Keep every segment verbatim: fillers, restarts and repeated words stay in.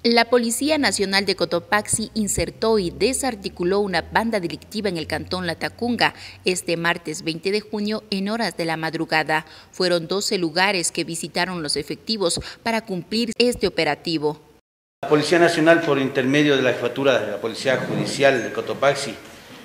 La Policía Nacional de Cotopaxi insertó y desarticuló una banda delictiva en el cantón Latacunga este martes veinte de junio en horas de la madrugada. Fueron doce lugares que visitaron los efectivos para cumplir este operativo. La Policía Nacional, por intermedio de la Jefatura de la Policía Judicial de Cotopaxi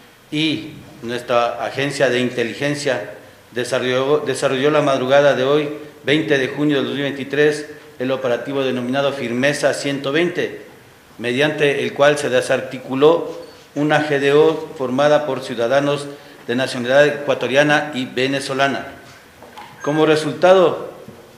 y nuestra agencia de inteligencia, desarrolló, desarrolló la madrugada de hoy, veinte de junio del dos mil veintitrés, el operativo denominado Firmeza ciento veinte, mediante el cual se desarticuló una G D O formada por ciudadanos de nacionalidad ecuatoriana y venezolana. Como resultado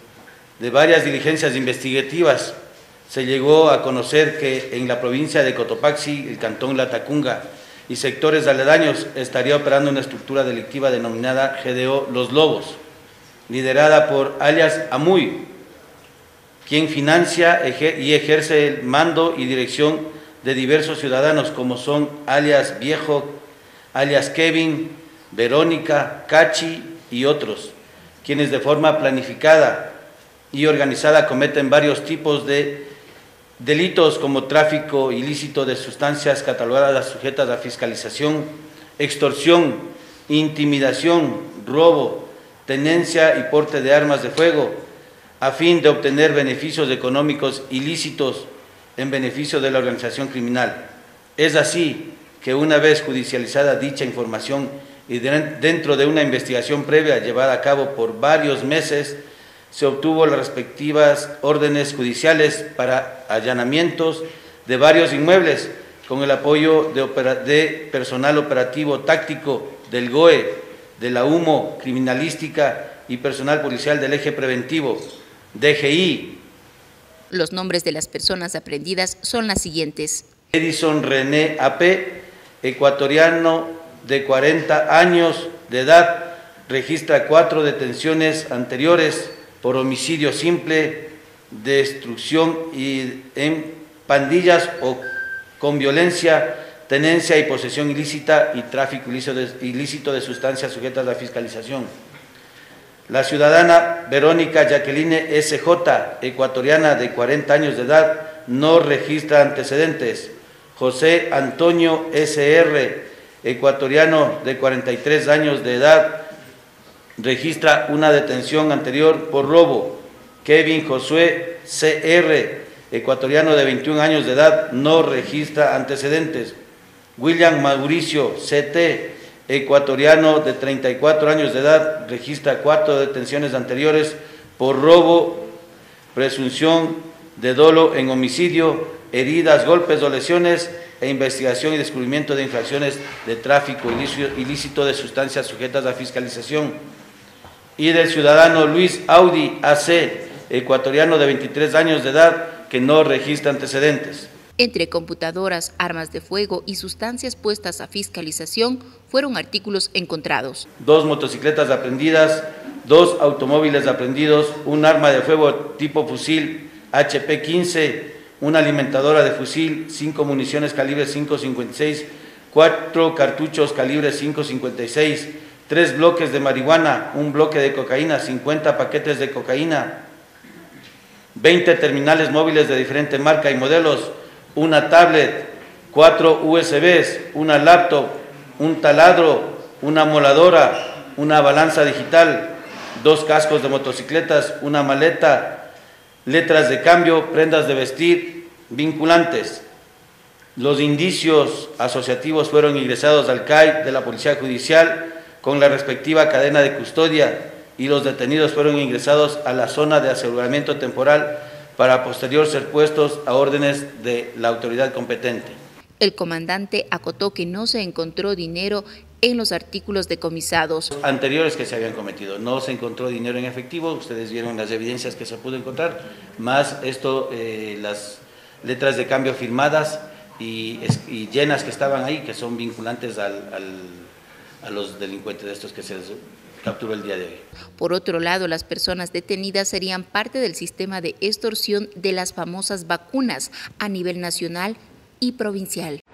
de varias diligencias investigativas, se llegó a conocer que en la provincia de Cotopaxi, el cantón Latacunga y sectores aledaños estaría operando una estructura delictiva denominada G D O Los Lobos, liderada por alias Amuy, quien financia y ejerce el mando y dirección de diversos ciudadanos como son alias Viejo, alias Kevin, Verónica, Cachi y otros, quienes de forma planificada y organizada cometen varios tipos de delitos como tráfico ilícito de sustancias catalogadas sujetas a fiscalización, extorsión, intimidación, robo, tenencia y porte de armas de fuego, a fin de obtener beneficios económicos ilícitos en beneficio de la organización criminal. Es así que una vez judicializada dicha información y dentro de una investigación previa llevada a cabo por varios meses, se obtuvo las respectivas órdenes judiciales para allanamientos de varios inmuebles con el apoyo de, opera, de personal operativo táctico del G O E, de la Humo Criminalística y personal policial del Eje Preventivo, D G I. Los nombres de las personas aprehendidas son las siguientes: Edison René A P, ecuatoriano de cuarenta años de edad, registra cuatro detenciones anteriores por homicidio simple, destrucción y en pandillas o con violencia, tenencia y posesión ilícita y tráfico ilícito de, ilícito de sustancias sujetas a fiscalización. La ciudadana Verónica Jacqueline S J, ecuatoriana de cuarenta años de edad, no registra antecedentes. José Antonio S R, ecuatoriano de cuarenta y tres años de edad, registra una detención anterior por robo. Kevin Josué C R, ecuatoriano de veintiún años de edad, no registra antecedentes. William Mauricio C T, ecuatoriano de treinta y cuatro años de edad, registra cuatro detenciones anteriores por robo, presunción de dolo en homicidio, heridas, golpes o lesiones e investigación y descubrimiento de infracciones de tráfico ilícito de sustancias sujetas a fiscalización. Y del ciudadano Luis Audi A C, ecuatoriano de veintitrés años de edad, que no registra antecedentes. Entre computadoras, armas de fuego y sustancias puestas a fiscalización fueron artículos encontrados. Dos motocicletas aprehendidas, dos automóviles aprehendidos, un arma de fuego tipo fusil H P quince, una alimentadora de fusil, cinco municiones calibre cinco cincuenta y seis, cuatro cartuchos calibre cinco cincuenta y seis, tres bloques de marihuana, un bloque de cocaína, cincuenta paquetes de cocaína, veinte terminales móviles de diferente marca y modelos, una tablet, cuatro U S Bs, una laptop, un taladro, una moladora, una balanza digital, dos cascos de motocicletas, una maleta, letras de cambio, prendas de vestir, vinculantes. Los indicios asociativos fueron ingresados al C A I de la Policía Judicial con la respectiva cadena de custodia y los detenidos fueron ingresados a la zona de aseguramiento temporal para posterior ser puestos a órdenes de la autoridad competente. El comandante acotó que no se encontró dinero en los artículos decomisados anteriores que se habían cometido. No se encontró dinero en efectivo, ustedes vieron las evidencias que se pudo encontrar, más esto, eh, las letras de cambio firmadas y, y llenas que estaban ahí, que son vinculantes al, al, a los delincuentes de estos que se capturó el día de hoy. Por otro lado, las personas detenidas serían parte del sistema de extorsión de las famosas vacunas a nivel nacional y provincial.